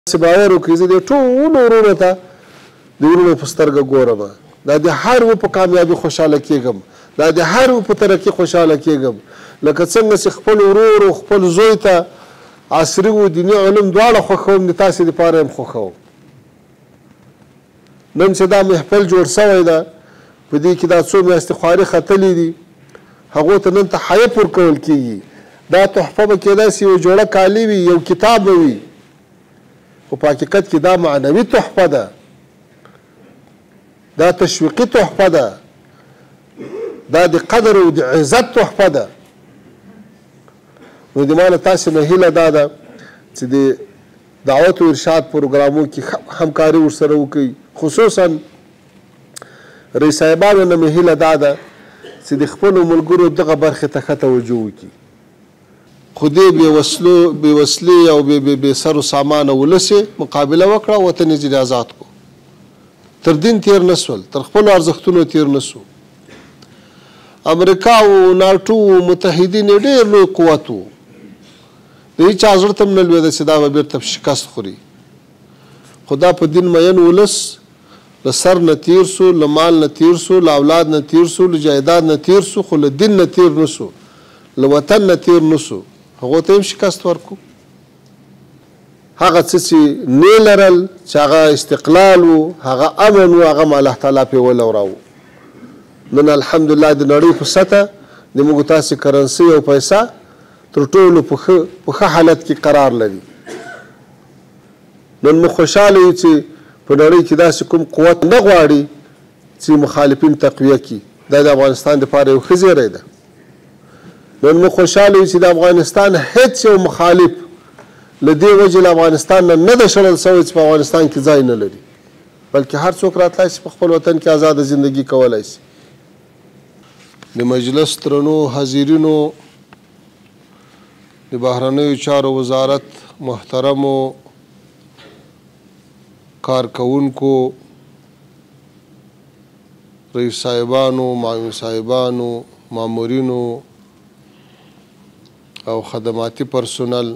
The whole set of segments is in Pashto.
باور وکړئ زه د ټولو ورونو ته د ورونو په سترګه ګورم، دا د هر و په کامیابي خوشحاله کېږم، دا د هر و په ترقي خوشحاله کېږم. لکه څنګه چې خپل ورور او خپل زوی ته عصري و دیني علوم دواړه خوښوم، د تاسې دپاره هم خوښوم. نن چې دا محفل جوړ سوی ده، په دې کې دا څو میاشتې خواري ختلي دي، هغو ته نن تحایف ورکول کېږي. دا تحفه به کېدای شي یو جوړه کالي وي، یو کتاب به وي، خو په حقیقت کې دا معنوي تحفه ده، دا تشویقي تحفه ده، دا د قدر او د عزت تحفه ده. نو د ما له تاسې نه هیله دا ده چې د دعوت او ارشاد پروګرامو کې همکاري ورسره وکړئ. خصوصا رئیس صاحبانو نه مې هیله دا ده چې د خپلو ملګرو دغه برخې ته ښه توجه وکړي. خو دې بې وسلې او بې سر و سامانه ولس یې مقابله وکړه، وطن یې ځینې آزاد کړو. تر دین تیر نه سول، تر خپلو ارزښتونو تیر نه سو. امریکا و ناټو و متحدین یې ډېر لوی قوت و، د هېچا زړه ته هم نه لوېده چې دا به بېرته شکست خوري. خو دا په دین مین ولس له سر نه تیر سو، له مال نه تیر سو، له اولاد نه تیر سو، له جایداد نه تیر سو، خو له دین نه تیر نه سو، له وطن نه تیر نه سو. هغو ته هم شکست ورکړو. هغه څه چې نه لرل، چې هغه استقلال و، هغه امن و، هغه م الله تعالی پې ولوراوه. نن الحمدلله د نړۍ په سطحه د موږ تاسې کرنسۍ او پیسه تر ټولو په ښه حالت کې قرار لري. نن موږ خوشحاله یو چې په نړۍ کې داسې کوم قوت نه غواړي چې مخالفین تقویه کړي. دا د افغانستان دپاره یو ښه زیری ده. نن موږ خوشحاله یو چې د افغانستان هیڅ یو مخالف له دې وجې له افغانستان نه ده شړل سوی چې په افغانستان کې ځای نه لري، بلکې هر څوک راتلی شي په خپل وطن کې ازاده زندگی کولی شي. د مجلس درنو حاضرینو، د بهرنیو چارو وزارت محترمو کارکوونکو، رئیس صاحبانو، معاون صاحبانو، مامورینو او خدماتي پرسونل،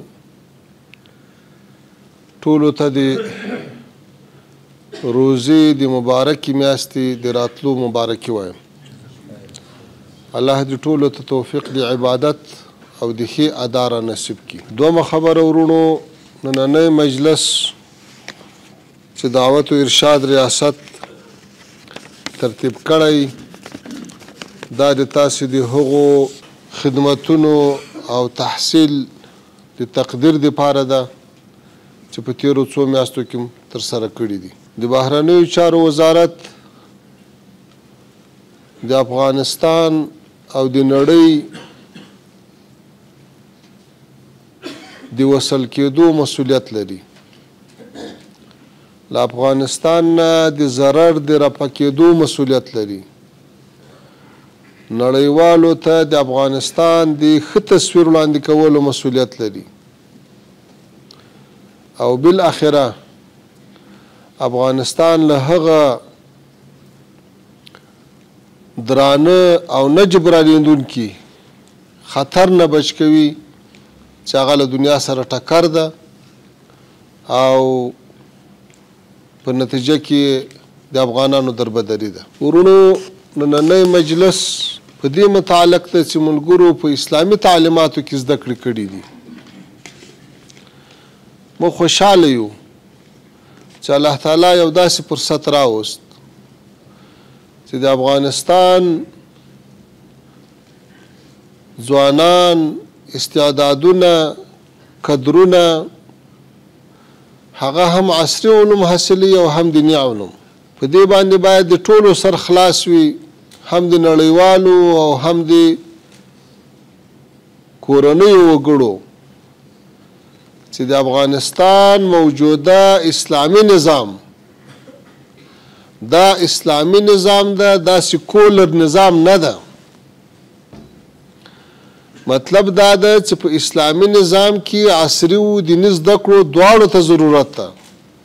ټولو ته د روزې د مبارکې میاشتې د راتلو مبارکي وایم. الله دې ټولو ته توفیق د عبادت او د ښې ادا را نصیب کړي. دویمه خبره ورونو، نننی مجلس چې دعوت و ارشاد ریاست ترتیب کړی، دا د تاسې د هغو خدمتونو او تحصیل د تقدیر دپاره ده چې په تیرو څو میاشتو کې ترسره کړي دي. د بهرنیو چارو وزارت د افغانستان او د نړۍ د وصل کېدو مسؤلیت لري. له افغانستان نه د ضرر د رفع کېدو مسؤلیت لري. نړیوالو ته د افغانستان د ښه تصویر وړاندې کولو مسؤلیت لري. او بالاخره افغانستان له هغه درانه او نه جبرانېدونکي خطر نه بچ کوي چې هغه له دنیا سره ټکر ده او په نتیجه کې د افغانانو دربدري ده. ورونو، نننی مجلس په دې متعلق ده چې ملګرو په اسلامي تعلیماتو کې زده کړې کړي دي. موږ خوشحاله یو چې الله تعالی یو داسې فرصت راوست چې د افغانستان ځوانان، استعدادونه، کدرونه، هغه هم عصري علوم حاصلي او هم دیني علوم. په دې باندې باید د ټولو سر خلاص وي، هم د نړیوالو او هم د کورنیو وګړو، چې د افغانستان موجوده اسلامي نظام، دا اسلامي نظام ده، دا سیکولر نظام نه ده. مطلب دا ده چې په اسلامي نظام کې عصري و دیني زده کړو دواړو ته ضرورت ده.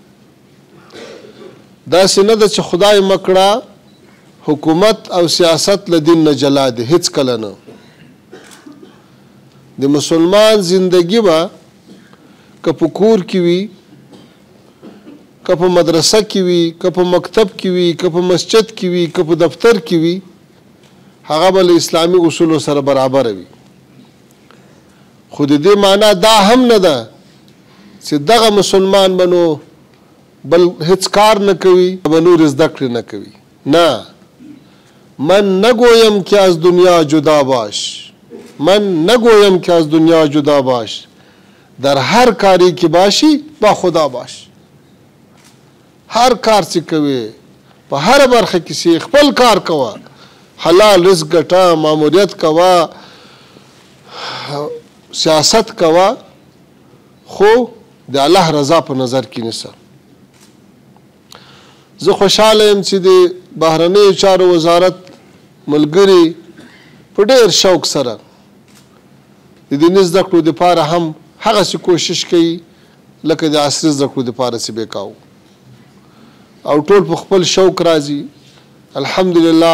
داسې نه ده چې خدای مکړه حکومت او سیاست له دین نه جلا دی، هیڅ کله نه. د مسلمان زندگی به که په کور کې وي که په مدرسه کې وي، که په مکتب کې وي، که په مسجد کې وي، که په دفتر کې وي، هغه به له اسلامي اصولو سره برابره وي. خو د دې معنا دا هم نه ده چې دغه مسلمان به نو بل هیڅ کار نه کوي، به نور زده کړې نه کوي. نه، من نگویم که از دنیا جدا باش، من نگویم که از دنیا جدا باش، در هر کاری که باشی با خدا باش. هر کار چې کوي په هر برخه کې چې خپل کار کوه، حلال رزق ګټه، ماموریت کوه، سیاست کوه، خو د الله رضا په نظر کې نیسه. زه خوشحاله یم چې د بهرنیو چارو وزارت ملګري په ډېر شوق سره د دیني زده کړو دپاره هم هغسې کوشش کوي لکه د عصري زده کړو دپاره چې به کوو، او ټول په خپل شوق راځي. الحمدلله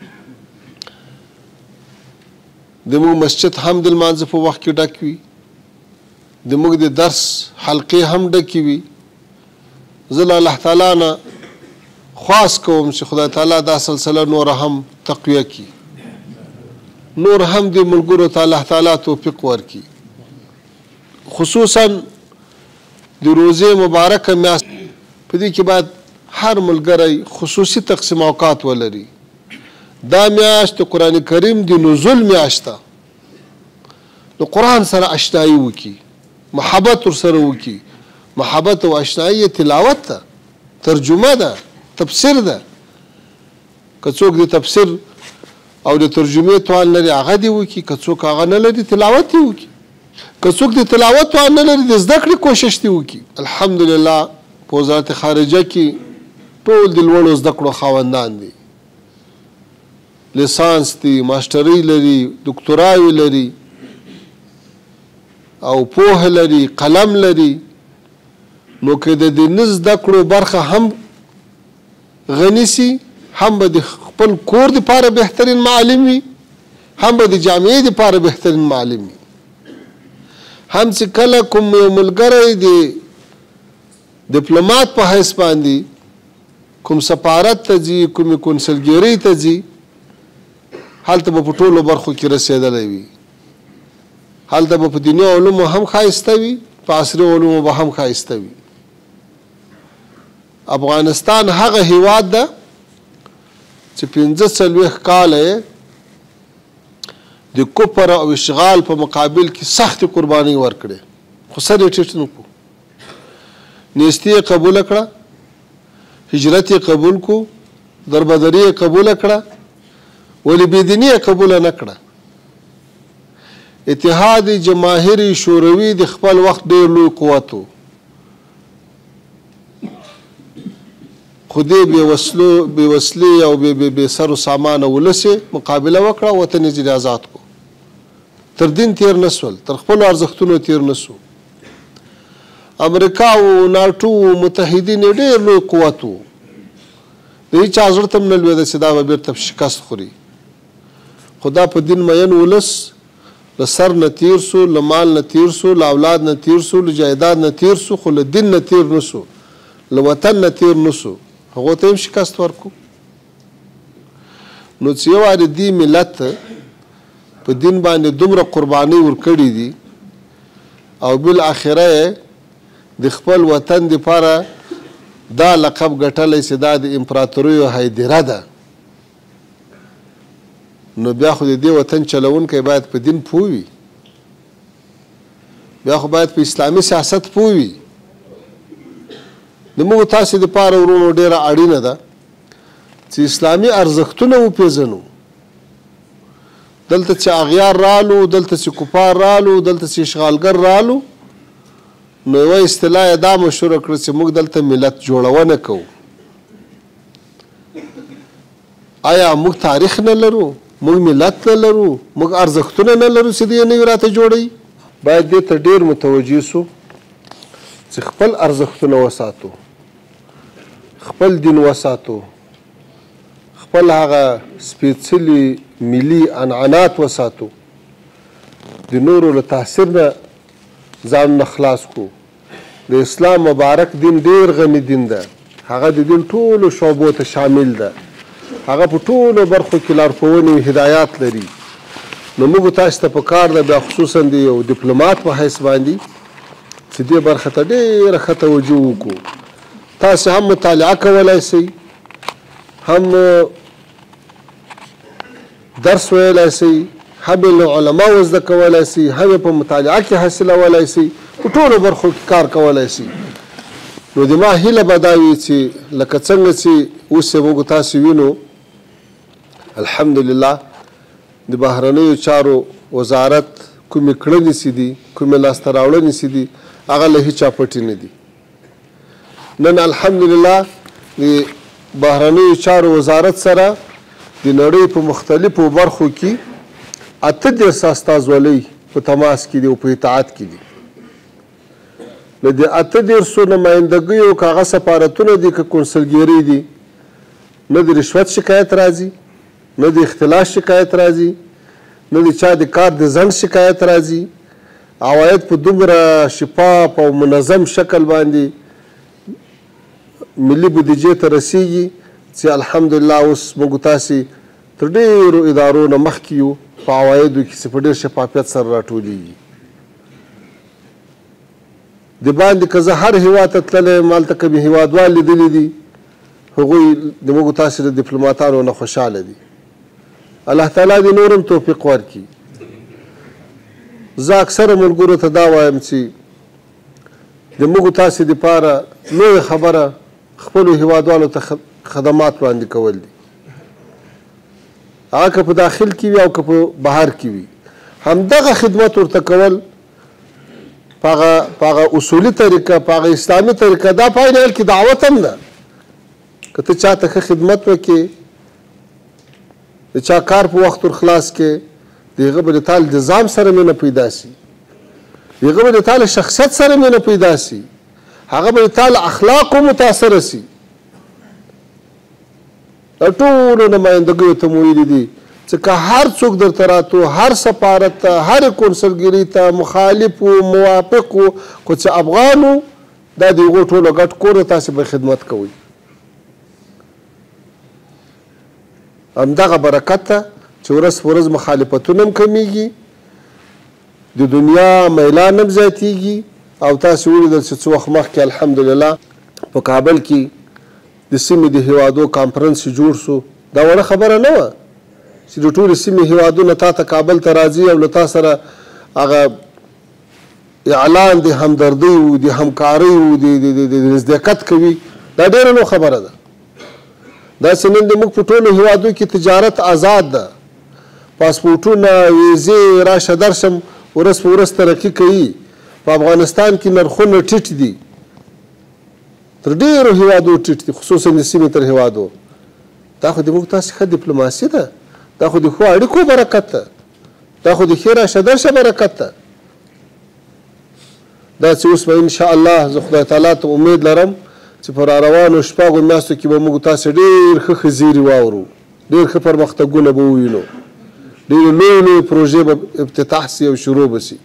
زموږ مسجد هم د لمانځه په وخت کې ډک وي، زموږ د درس حلقې هم ډکې وي. زه له الله تعالی نه خواست کوم چې خدای تعالی دا سلسله نور هم تقویه کړي، نور هم دې ملګرو ته الله تعالی توفیق ورکړي. خصوصا د روزې مبارکه میاشت په دې کې باید هر ملګری خصوصي تقسیم اوقات ولري. دا میاشت د قرآن کریم د نزول میاشت ده، د قرآن سره اشنایي وکړي، محبت ورسره وکړي. محبت او اشنایي تلاوت ده، ترجمه ده، تفسیر ده. که څوک د تفسیر او د ترجمې توان لري هغه دې وکړي، که څوک هغه نه لري تلاوت دې وکړي، که څوک د تلاوت توان نه لري د زده کړې کوشش دې وکړي. الحمدلله په وزارت خارجه کې ټول د لوړو زده کړو خاوندان دي، لیسانس دي، ماسټرۍ لري، دکتراوې لري، او پوهه لري، قلم لري. نو که د دیني زده کړو برخه هم غني سي، هم به د خپل کور دپاره بهترین معلم وي، هم به د جامعې دپاره بهترین معلم وي. هم چې کله کوم یو ملګری د ډیپلومات په حیث باندې کوم سفارت ته ځي، کومې کنسلګرۍ ته ځي، هلته به په ټولو برخو کې رسېدلی وي. هلته به په دیني علومو هم ښایسته وي، په عصري علومو به هم ښایسته وي. افغانستان هغه هیواد ده چې 45 کاله د کفر او اشغال په مقابل کې سختې قربانۍ ورکړې، خو سر یې ټیټ نه کړو. نیستي یې قبوله کړه، هجرت یې قبول کړو، دربدري یې قبوله کړه، ولې بېدیني یې قبوله نه کړه. اتحاد جماهیر شوروي د خپل وخت ډېر لوی قوت و، خو دې بې وسلې او بې سر و سامانه ولس یې مقابله وکړه، وطن یې ځینې آزاد کړو. تر دین تېر نه سول، تر خپلو ارزښتونو تېر نه سو. امریکا و، ناټو و، متحدین یې ډېر لوی قوت و، د هېچا زړه ته هم نه لوېده چې دا به بېرته شکست خوري. خو دا په دین مین ولس له سر نه تېر سو، له مال نه تېر سو، له اولاد نه تېر سو، له جایداد نه تېر سو، خو له دین نه تېر نه سو، له وطن نه تېر نه سو. هغو ته هم شکست ورکړو. نو چې یو وارې دې ملت په دین باندې دومره قربانۍ ورکړي دي، او بالاخره یې د خپل وطن دپاره دا لقب ګټلی چې دا د امپراتوریو هیدره ده، نو بیا خو د دې وطن چلونکی باید په دین پوه وي، بیا خو باید په اسلامي سیاست پوه وي. د موږ تاسې دپاره ورونو ډېره اړینه ده چې اسلامي ارزښتونه وپېژنو. دلته چې اغیار رالو، دلته چې کفار رالو، دلته چې اشغالګر رالو، نو یوه اصطلاح یې دا مشهوره کړه چې موږ دلته ملت جوړونه کوو. آیا موږ تاریخ نه لرو؟ موږ ملت نه لرو؟ موږ ارزښتونه نه لرو چې دې نوي راته جوړوي؟ باید دې ته ډېر متوجه سو چې خپل ارزښتونه وساتو، خپل دین وساتو، خپل هغه سپېڅلي ملي عنعنات وساتو، د نورو له تاثیر نه ځانونه خلاص کړو، د اسلام مبارک دین ډېر غني دین ده، هغه د دین ټولو شعبو ته شامل ده، هغه په ټولو برخو کې لارښوونې او هدایات لري. نو موږ تاسو ته پکار ده بیا خصوصا د یو ډیپلومات په حیث باندې چې دې برخه ته ډېره ښه توجه وکړو. تاسو هم مطالعه کولی شئ، هم درس ویلی شئ، هم له علماو زده کولی شئ، هم په مطالعه کې حاصلولی شئ، په ټولو برخو کې کار کولی شئ. نو د ما هیله به دا وي چې لکه څنګه چې اوس یې موږ تاسو وینو الحمدلله د بهرنیو چارو وزارت کومې کړنې چې دي، کومې لاسته راوړنې چې دي، هغه له هیچا پټې نه دي. نن الحمدلله د بهرنیو چارو وزارت سره د نړۍ په مختلفو برخو کې 38 استازولۍ په تماس کې دي او په اطاعت کې دي. نو د 38 نمایندګیو که هغه سفارتونه دي که کنسلګیرۍ دي، نه د رشوت شکایت راځي، نه د اختلاس شکایت راځي، نه د چا د کار د ځنډ شکایت راځي. عواید په دومره شفاف او منظم شکل باندې ملي بودیجې ته رسیږي چې الحمدلله اوس موږ تاسې تر ډېرو ادارو نه مخکې یو په عوایدو کې چې په ډېر شفافیت سره راټولېږي. د باندې که زه هر هېواد ته تللی یم، هلته که مې هېوادوال لیدلي دي، هغوی د موږ تاسې د ډیپلوماتانو نه خوشحاله دي. الله تعالی دې نور هم توفیق ورکړي. زه اکثره ملګرو ته دا وایم چې د موږ تاسې دپاره لویه خبره خپلو هېوادوالو ته خدمات وړاندې کول دي، هغه که په داخل کې وي او که په بهر کې وي. همدغه خدمت ورته کول په هغه اصولي طریقه، په هغه اسلامي طریقه، دا په عین حال کې دعوت هم ده. که ته چا ته ښه خدمت وکړې، د چا کار په وخت ورخلاص کړې، د هغه به د تا له نظام سره مینه پیدا شي، د هغه به د تا له شخصیت سره مینه پیدا شي، هغه به د تا له اخلاقو متاثره شي. دا ټولو نمایندګیو ته مو ویلي دي چې که هر څوک درته راتلو، هر سفارت ته، هرې کنسلګرۍ ته، مخالف و موافق و، خو چې افغان و، دا د هغو ټولو ګډ کور دی، تاسې به خدمت کوئ. همدغه برکت ته چې ورځ په ورځ مخالفتونه هم کمیږي، د دنیا میلان هم زیاتیږي. او تاسې ولیدل چې څه وخت مخکې الحمدلله په کابل کې د سیمې د هېوادو کانفرنس جوړ شو. دا وړه خبره نه وه چې د ټولې سیمې هېوادونه تا ته کابل ته راځي او له تا سره هغه اعلان د همدردۍ و، د همکارۍ و، د نزدېکت کوي. دا ډېره لویه خبره ده. داسې نن د موږ په ټولو هېوادو کې تجارت آزاد ده، پاسپورټونه، ویزې، راشه درشم ورځ په ورځ ترقي کوي. په افغانستان کې نرخونه ټیټ دي، تر ډېرو هېوادو ټیټ دي، خصوصا د سیمې تر هېوادو. دا خو د موږ تاسې ښه ډیپلوماسي ده، دا خو د ښو اړیکو برکت ده، دا خو د ښې راشه درشه برکت ده. دا چې اوس به انشاءالله زه خدای تعالی ته امید لرم چې په راروانو شپږو میاشتو کې به موږ تاسې ډېر ښه ښه زیري واورو، ډېر ښه پرمختګونه به ووینو، ډېرې لویې لویې پروژې به افتتاح سي او شروع به سي.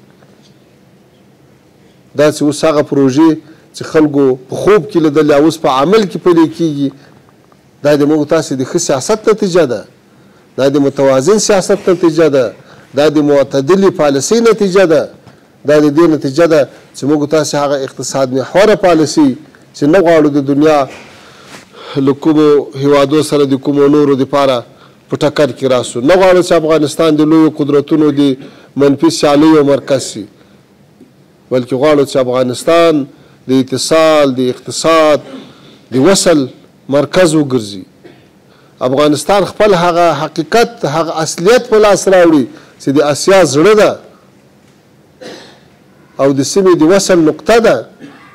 دا چې اوس هغه پروژې چې خلکو په خوب کې لیدلې او اوس په عمل کې پلي کېږي، دا د موږ تاسې د ښه سیاست نتیجه ده، دا د متوازن سیاست نتیجه ده، دا د معتدلې پالیسۍ نتیجه ده، دا د دې نتیجه ده چې موږ تاسې هغه اقتصاد محوره پالیسۍ چې نه غواړو د دنیا له کومو هېوادو سره د کومو نورو دپاره په ټکر کې راسو، نه غواړو چې افغانستان د لویو قدرتونو د منفي سیالیو مرکز شي، بلکې غواړو چې افغانستان د اتصال، د اقتصاد، د وصل مرکز وګرځي. افغانستان خپل هغه حقیقت، هغه اصلیت په لاس راوړي چې د اسیا زړه ده او د سیمې د وصل نقطه ده.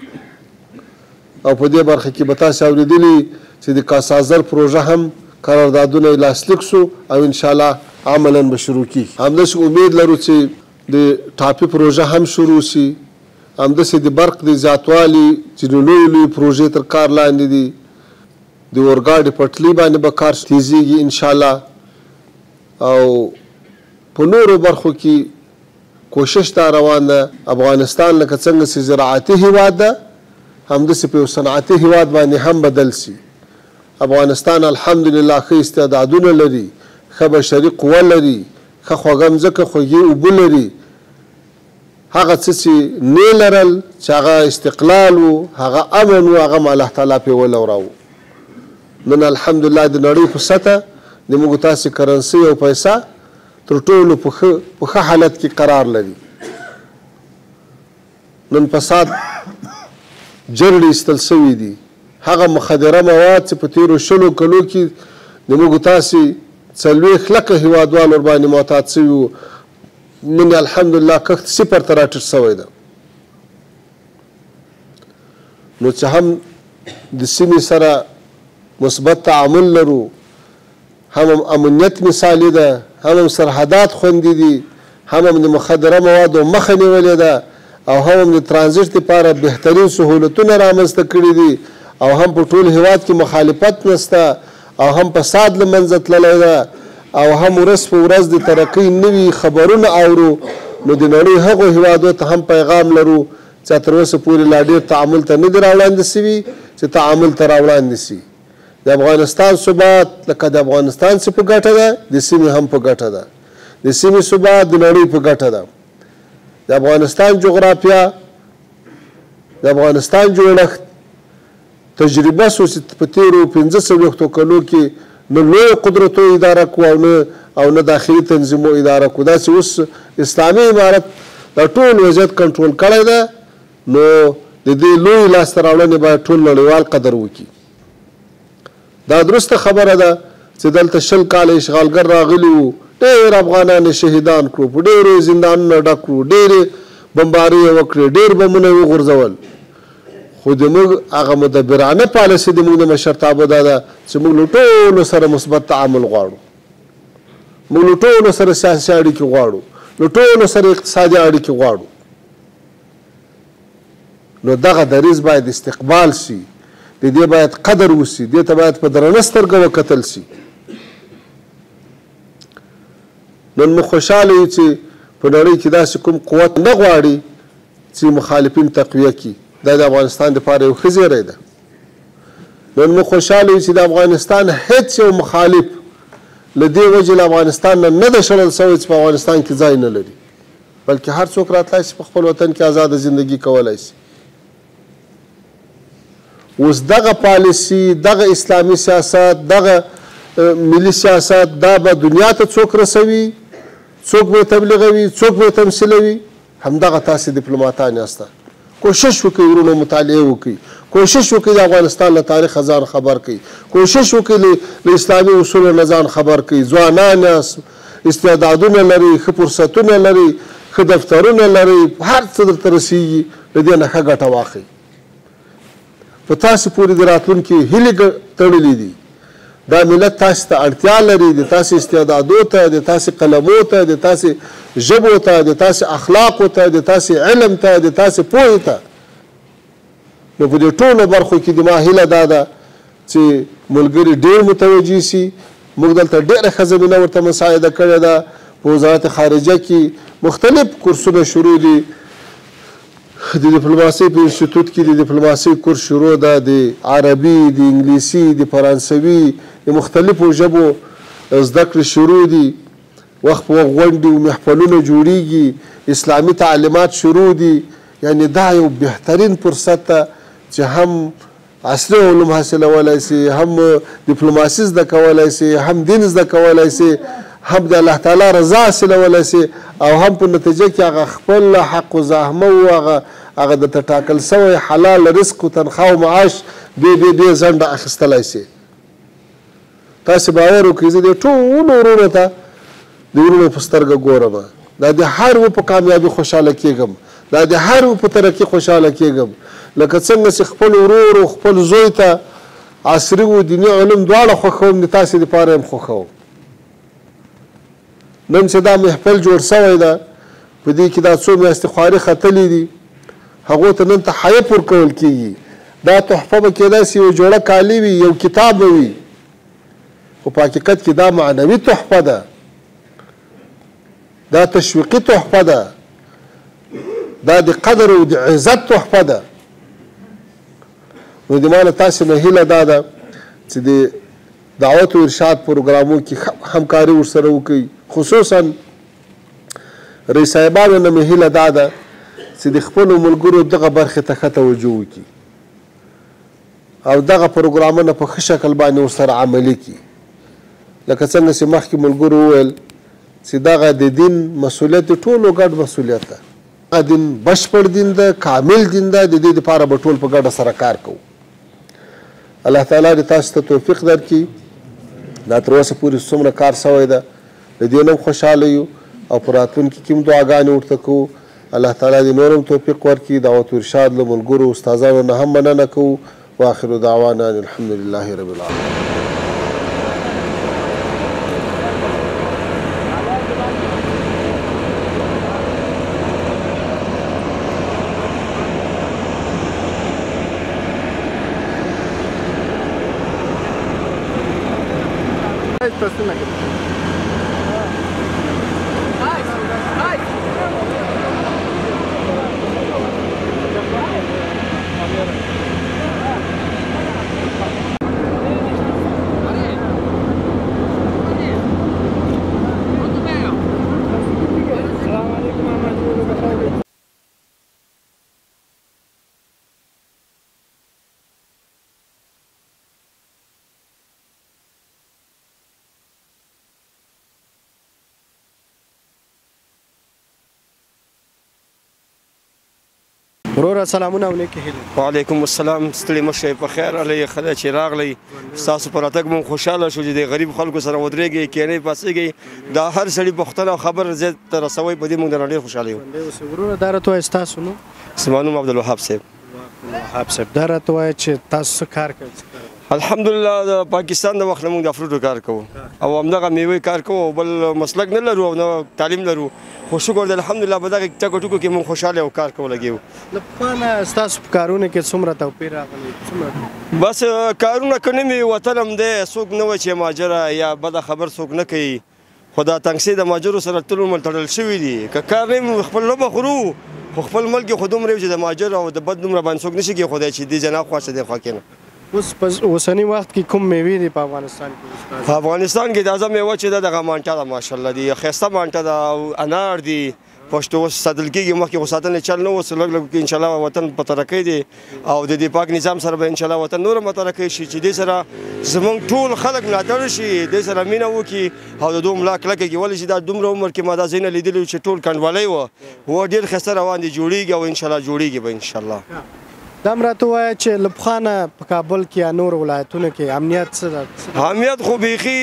او په دې برخه کې به تاسې اورېدلي چې د کاسازر پروژه هم قراردادونه یې لاسلیک سو او انشاءالله عملا به شروع کېږي. همداسې امید لرو چې د ټاپي پروژه هم شروع سي، همداسې د برق د زیاتوالي چې د لویو لویو پروژې تر کار لاندې دي، د اورګاډي پټلۍ باندې به کار تیزیږي انشاءالله. او په نورو برخو کې کوشش دا روان ده. افغانستان لکه څنګه چې زراعتي هېواد ده، همداسې په یو صنعتي هیواد باندې هم بدل سي. افغانستان الحمدلله ښه استعدادونه لري، ښه بشري قوه لري، ښه خوږه مځکه، خوږې اوبه لري. هغه څه چې نه لرل چې هغه استقلال و، هغه امن و، هغه الله تعالی پې ولوراوه. نن الحمدلله د نړۍ په سطحه د موږ تاسې کرنسي او پیسه تر ټولو په ښه حالت کې قرار لري. نن فساد جرړې ایستل سوي دي. هغه مخدره مواد چې په تېرو 20 کلو کې د موږ تاسې 40 لکه هیوادوال ورباندې معتاد سوي وو، نن الحمدلله کښت 0 ته راټیټ سوی ده. نو چې هم د سیمې سره مثبت تعامل لرو، هم امنیت مثالي ده، هم سرحدات خوندي دي، هم د مخدره موادو مخه نیولې ده، او هم د ترانزیت لپاره بهترین سهولتونه رامنځته کړي دي، او هم په ټول هیواد کې مخالفت نشته، او هم فساد له منځه تللی ده، او هم ورځ په ورځ د ترقۍ نوي خبرونه اورو. نو د نړۍ هغو هیوادو ته هم پیغام لرو چې تر اوسه پورې لا ډېر تعامل ته نه دي راوړاندې سوي چې تعامل ته راوړاندې سي. د افغانستان ثبات لکه د افغانستان چې په ګټه ده، د سیمې هم په ګټه ده. د سیمې ثبات د نړۍ په ګټه ده. د افغانستان جغرافیه، د افغانستان جوړښت تجربه سو چې په تېرو 15 کلو کې نه لوی قدرتو اداره کو او نه داخلي تنظیمو اداره کو. داسې اوس اسلامي امارت دا ټول وضعیت کنټرول کړی ده. نو د دې لوی لاسته راوړنې باید ټول نړیوال قدر وکړي. دا درسته خبره ده چې دلته 20 کاله اشغالګر راغلي وو، ډېر افغانان یې شهیدان کړو، په ډېرو زندانونو ډک کړو، ډېرې بمبارۍ یې وکړې، ډېر بمونه یې وغورځول. خو د موږ هغه مدبرانه پالیسي د موږ د مشرتابه دا ده چې موږ له ټولو سره مثبت تعامل غواړو، موږ له ټولو سره سیاسي اړیکې غواړو، له ټولو سره اقتصادي اړیکې غواړو. نو دغه دریځ باید استقبال سي، د دې باید قدر وسي، دې ته باید په درنه سترګه وکتل سي. نن موږ خوشحاله یو چې په نړۍ کې داسې کوم قوت نه غواړي چې مخالفین تقویه کړي. دا د افغانستان لپاره یو ښه زیری ده. نن موږ خوشحاله یو چې د افغانستان هیڅ یو مخالف له دې وجې له افغانستان نه ده شړل سوی چې په افغانستان کې ځای نه لري، بلکې هر څوک راتلی شي په خپل وطن کې آزاده زندگی کولی شي. اوس دغه پالیسي، دغه اسلامي سیاست، دغه ملي سیاست دا به دنیا ته څوک رسوي، څوک به تبلیغوي، څوک به تمثیلوي؟ همدغه تاسې ډیپلوماتان یاسته. کوشش وکړئ ورونو مطالعه وکړئ، کوشش وکړئ د افغانستان له تاریخه ځان خبر کړئ، کوشش وکړئ له اسلامي اصولو نه ځان خبر کړئ. ځوانان یاست، استعدادونه لرئ، ښه فرصتونه لرئ، ښه دفترونه لرئ، هر څه درته رسیږي، له دې نه ښه ګټه واخلئ. په تاسې پورې د راتلونکي هیلې تړلې دي. دا ملت تاسې ته اړتیا لري، د تاسې استعدادو ته، د تاسې قلمو ته، د تاسې ژبو ته، د تاسې اخلاقو ته، د تاسې علم ته، د تاسې پوهې ته. نو په دې ټولو برخو کې د ما هیله دا ده چې ملګري ډېر متوجه سي. موږ دلته ډېره ښه زمینه ورته مساعده کړې ده. په وزارت خارجه کې مختلف کورسونه شروع دي. د ډیپلوماسۍ په انسټیټوټ کې د ډیپلوماسۍ کورس شروع ده، د عربي، د انګلیسي، د فرانسوي، د مختلفو ژبو زده کړې شروع دي. وخت په وخت غونډې او محفلونه جوړیږي، اسلامي تعلیمات شروع دي. یعنې دا یو بهترین فرصت ده چې هم عصري علوم حاصلولی سي، هم ډیپلوماسي زده کولی سي، هم دین زده کولی سي، هم د الله تعالی رضا حاصلولی سي، او هم په نتیجه کې هغه خپل حق و زحمه و هغه درته ټاکل سوی حلال رزق و تنخواه و معاش دې ځنډه اخیستلی سي. تاسې باور وکړئ زه دې ټولو ورونو ته د ورونو په سترګه ګورم. دا د هر و په کامیابي خوشحاله کېږم، دا د هر و په ترقي خوشحاله کېږم. لکه څنګه چې خپل ورور او خپل زوی ته عصري و دیني علوم دواړه خوښوم، د تاسې دپاره هم خوښوم. نن چې دا محفل جوړ سوی ده، په دې کې دا څو میاشتې خواري ختلي دي، هغو ته نن تحایف ورکول کېږي. دا تحفه به کېدای سي یو جوړه کالي وي، یو کتاب به وي، خو په حقیقت کې دا معنوي تحفه ده، دا تشویقي تحفه ده، دا د قدر او د عزت تحفه ده. نو د ما له تاسې نه هیله دا ده چې د دعوت و ارشاد پروګرامو کې همکاري ورسره وکړئ. خصوصا رئیس صاحبانو نه مې هیله دا ده چې د خپلو ملګرو دغه برخې ته ښه توجه وکړي او دغه پروګرامونه په ښه شکل باندې ورسره عملي کړي. لکه څنګه چې مخکې ملګرو وویل چې دغه د دین مسؤلیت د ټولو ګډ مسؤلیت ده. دغه دین بشپړ دین ده، کامل دین ده. د دې دپاره به ټول په ګډه سره کار کوو. الله تعالی دې تاسو ته توفیق درکړي. دا تر اوسه پورې څومره کار سوی ده د دې نه هم خوشحاله یو او په راتلونکي کې هم دعاګانې ورته کوو. الله تعالی دې نور هم توفیق ورکړي. دعوت و ارشاد له ملګرو استادانو نه هم مننه کوو. واخر دعوانا الحمد لله رب العالمين. وروره سلامونه او نیکې هیلې. وعلیکم السلام. ستړي مه شئ، په خیر علی خدای چې راغلی. ستاسو په راتګ مو خوشحاله شو چې د غریب خلکو سره ودرېږئ، کښېنئ، پاڅېږئ. دا هر سړي پوښتنه او خبر زیات ته رسوئ، په دې موږ درنه ډېر خوشحاله یو. وروره دا راته وایه ستاسو نوم؟ زما نوم عبدالوهاب صاحب. عبدالوهاب صاحب، دا راته وایه چې تاسو څه کار کوئ؟ الحمدلله د پاکستان د وخت نه موږ د فروټو کار کوو او همدغه میوې کار کوو. بل مسلک نه لرو او نه تعلیم لرو، خو شکر دی الحمدلله په دغه ټکو ټکو کې موږ خوشحاله او کار کوو لګیو. له پخوا نه ستاسو په کارونو کې څومره توپیر راغلی؟ بس کارونه که نه مې وطن هم دی، څوک نه وایي چې مهاجره یا بده خبر څوک نه کوي، خو دا تنګسي د مهاجرو سره ټول عمر تړل شوي دي. که کار نه وي خپل لوبه خورو، خو خپل ملک خو دومره وي چې د مهاجر او د بد دومره باندې څوک نشي کېښودی چې دې جناب خوا شه دې خوا کېنه. اوس په اوسني وخت کې کوم میوې دي په افغانستان کې؟ په افغانستان کې تازه میوه چې ده دغه مالټه ده، ماشاءالله دي ښایسته مالټه ده او انار دي. پښتو اوس ساتل کېږي، مخکې خو ساتنې چل نه اوس لږ لږ انشاءالله وطن په ترقۍ دی او د دې پاک نظام سره به انشاءالله وطن نور هم په ترقۍ شي چې دې سره زموږ ټول خلک ملاتړ شي، دې سره مینه وکړي او د دوی ملا کلکه کړي. ولې چې دا دومره عمر کې ما دا ځایونه لیدلي چې ټول کنډوالۍ وه ډېر ښایسته روان دي، جوړېږي او انشاءالله جوړېږي به انشاءالله. دا هم راته ووایه چې له پخوا نه په کابل کې یا نور ولایتونو کې امنیت څه ده؟ امنیت خو بیخي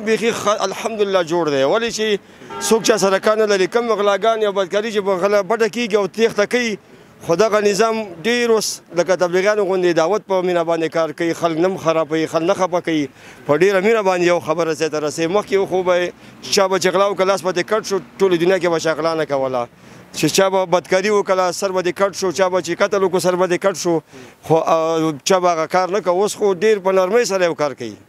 الحمدلله جوړ دی. ولې چې څوک چا سره کار نه لري، کم غلاګانې او بدکاري چې غلا بډه کېږي او تېښته کوي، خو دغه نظام ډېر اوس لکه تبلیغیانو غوندې دعوت په مینه باندې کار کوي، خلک نه خرابوي، خلک نه خفه کوي، په ډېره مینه باندې یو خبره ځای ته رسوي. مخکې خو به چا به چې غلا وکړه لاس به دې کټ شو، ټولې دنیا کې به چا غلا نه کوله، چې چا به بدکاري وکړه سر به دې کټ شو، چا به چې قتل وکړو سر به دې کټ شو، خو چا به هغه کار نه کوه. اوس خو ډېر په نرمۍ سره یو کار کوي.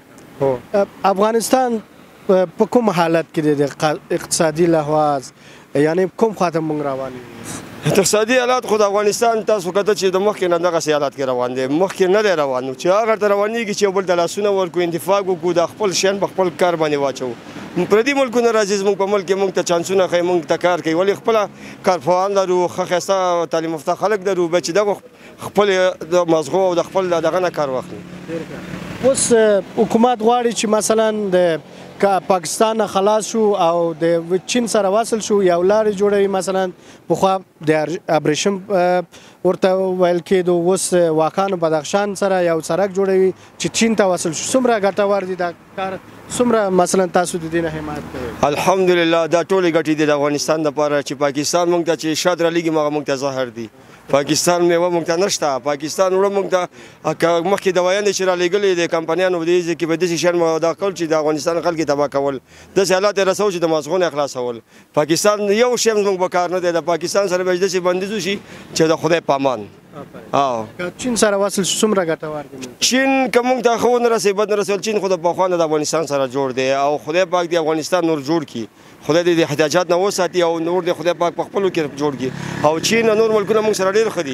افغانستان په کوم حالت کې دی د اقتصادي لحاظ، یعنی کوم خواته موږ روان یو؟ اقتصادي حالات خو د افغانستان تاسو کته چې د مخکې نه دغسې حالات کې روان دی، مخکې نه دی روان چې هغه ته روانېږي چې یو بل ته لاسونه ورکړو، انتفاق وکړو، د خپل شیان په خپل کار باندې واچوو. پردي ملکونه راځي زموږ په ملک کې موږ ته چانسونه ښیي، موږ ته کار کوي. ولې خپله کارپوهان لرو، ښه ښایسته تعلیم یافته خلک لرو، بیا چې دغه خپل د مغزو او د خپل دغه نه کار واخلي. اوس حکومت غواړي چې مثلا د پاکستان نه خلاص شو او د چین سره وصل شو، یو لارې جوړوي. مثلا پخوا د ابریشم ورته ویل کېدو، اوس واکانو بدخشان سره یو سړک جوړوي چې چین ته وصل شو. څومره ګټور دي دا کار؟ څومره مثلا تاسو د دې نه حمایت کوئ؟ الحمدلله دا ټولې ګټې دي د افغانستان دپاره چې پاکستان موږ ته چې شاد رالیږي هغه موږ ته زهر دي. پاکستان میوه موږ ته نشته، پاکستان وړه موږ ته مخکې دوايانې چې رالیږلې د کمپنیانو په دې کې به داسې شیان دا کول چې د افغانستان خلک یې تباه کول، داسې حالات یې رسول چې د مازغو نه خلاصول. پاکستان یو شی هم زموږ په کار نه دی، د پاکستان سره به داسې بندیز وشي چې د خدای په امان. چین سره وصل شو څومره ګټور دي؟ چین که موږ ته ښه ونه رسوي بد نه رسول، چین خو د پخوا نه د افغانستان سره جوړ دی او خدای پاک د افغانستان نور جوړ کړي، خدای دې د احتیاجات نه وساتي او نور د خدای پاک په خپلو کې جوړ کړي. او چین نور ملکونه موږ سره ډېر ښه دي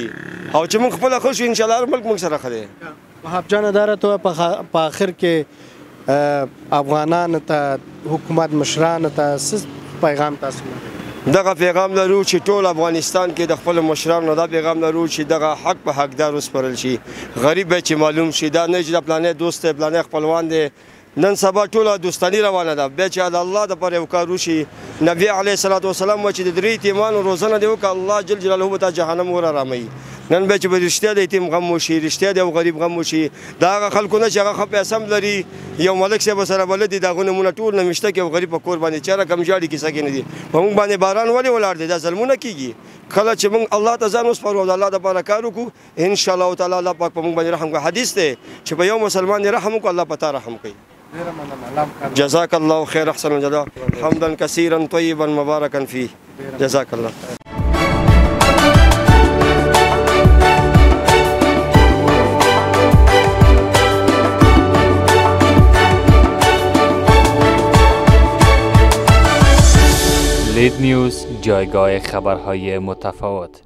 او چې موږ خپل خوش ان شاء الله ملک موږ سره خره. وهاب جان داره تو په اخر کې افغانان ته حکومت مشران ته څه پیغام تاسو دغه پیغام لرو چې ټول افغانستان کې د خپل مشرانو دا پیغام لرو چې دغه حق په حقدار وسپارل شي. غریب چې معلوم شي دا نه چې د پلانې دوست دی پلانې خپلوان دی نن سبا ټوله دوستاني روانه ده بیا چې د الله دپاره یو کار وشي. نبي علیه صلات وسلام و چې د 3 یتیمانو روزنه دې وکړه الله جل جلاله به تا جهنم ور اراموي. نن به چې به رښتیا د یتیم غم وشي رښتیا د یو غریب غم وشي د هغه خلکو نه چې هغه ښه پیسه هم لري یو ملک صاحب سره بلد دي د هغو نمونه ټول نه مشته کې یو غریب په کور باندې چېرې کم ژاړي کیسه کې نه دي. په موږ باندې باران ولې ولاړ دی دا ظلمونه کېږي. کله چې موږ الله ته ځان وسپارو او د الله دپاره کار وکړو انشاءالله تعالی الله پاک په موږ باندې رحم کوي. حدیث دی چې په یو مسلمان رحم وکړو الله په تا رحم کوي. جزاك الله خير احسن الجزاء حمدا كثيرا طيبا مباركا فيه جزاك الله. لید نیوز جایگاه خبرهای متفاوت.